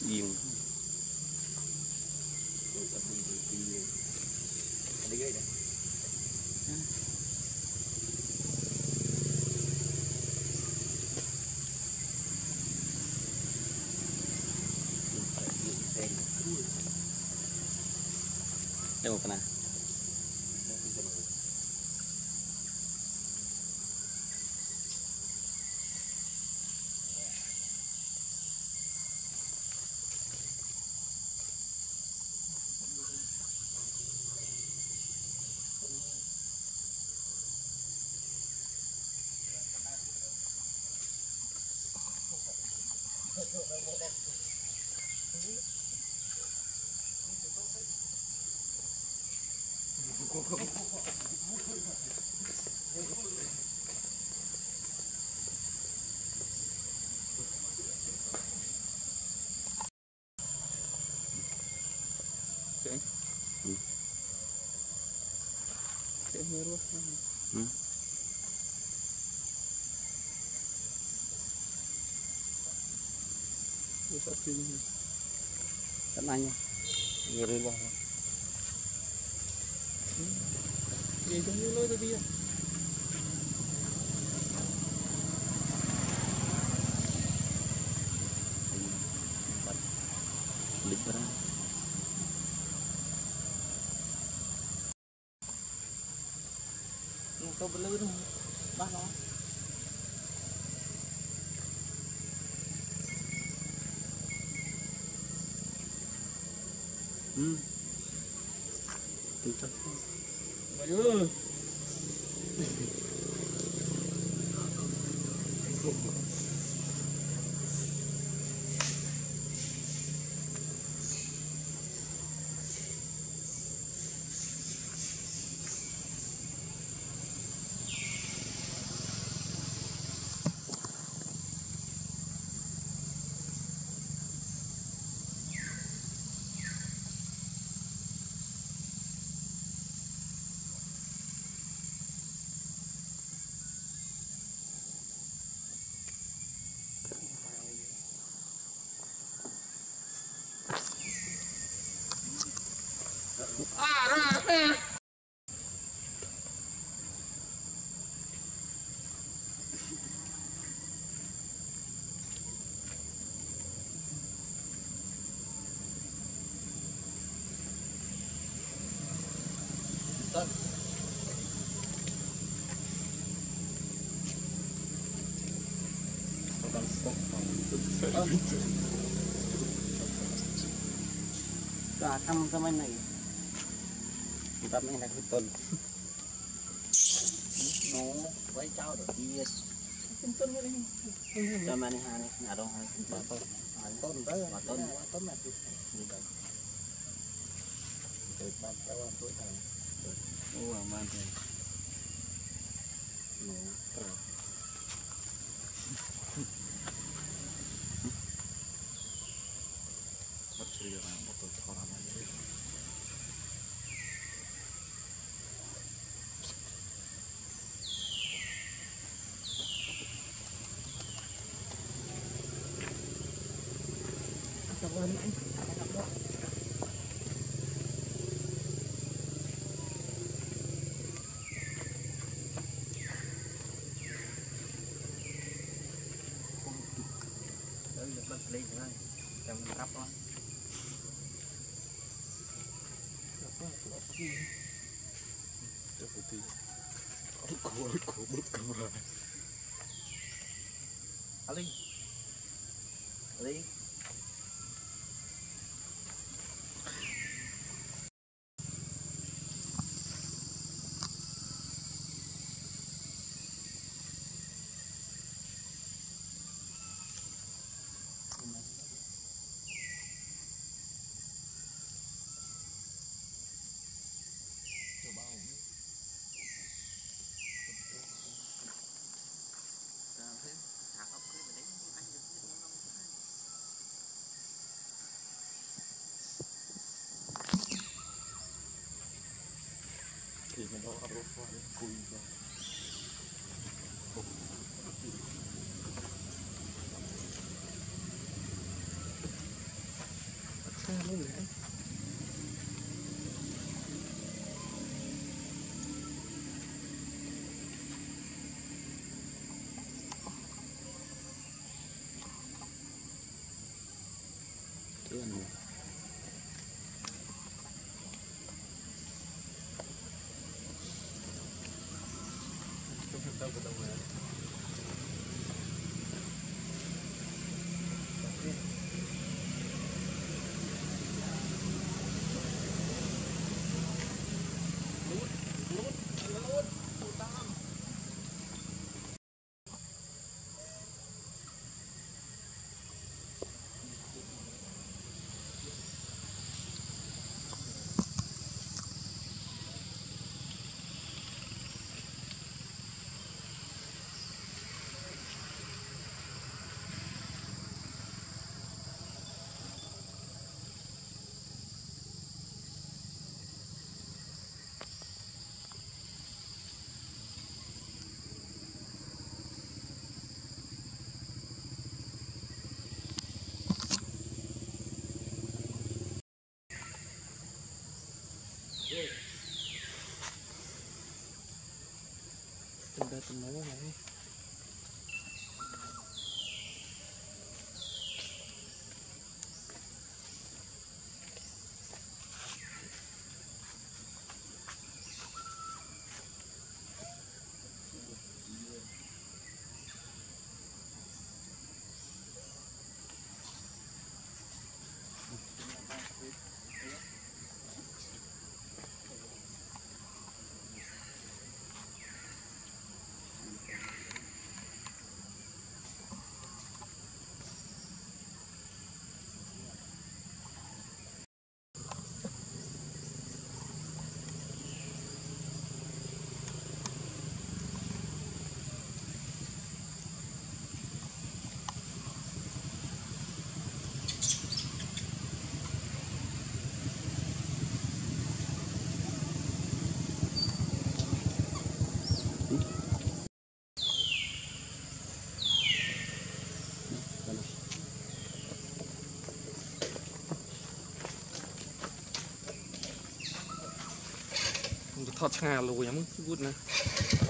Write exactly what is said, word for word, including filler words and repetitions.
yên đi ghê đấy đâu cái nào okay. hmm. Okay, meron hmm. Sa sini tanahnya ngeri lah hmm. Ini dulu tadi ya libra kau beli dong mana hmm kita ayo Cả thăm ra bên này tập này là cái tuần nó với cháu được đi tuần với đi cho mà này hà này nhà đâu hà tuần tuần tới mà tuần tuần là như vậy từ ban cháu tuổi này ô à man thì nó trời mất chơi rồi một tuần thọ làm gì cảm ơn anh đây là bắt lên ngay trong cặp đó seperti aku aku berkamera Ali Ali thì mình đâu ăn rốt để cùi ra Datang bawah lagi. Thọt ngà lùi nhắm good nè.